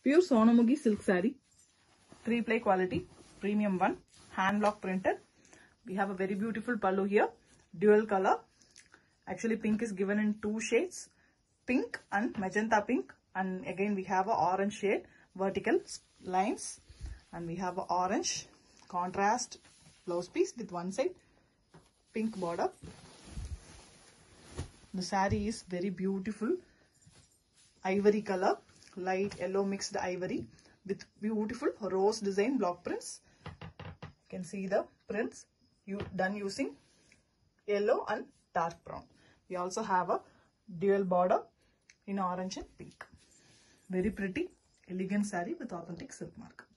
Pure Sonamugi silk saree, 3-ply quality, premium one, hand block printed. We have a very beautiful pallu here, dual color. Actually pink is given in 2 shades, pink and magenta pink, and again we have a orange shade, vertical lines, and we have a orange contrast blouse piece with one side pink border. The saree is very beautiful, ivory color, light yellow mixed ivory with beautiful rose design block prints. You can see the prints done using yellow and dark brown. We also have a dual border in orange and pink. Very pretty, elegant saree with authentic silk mark.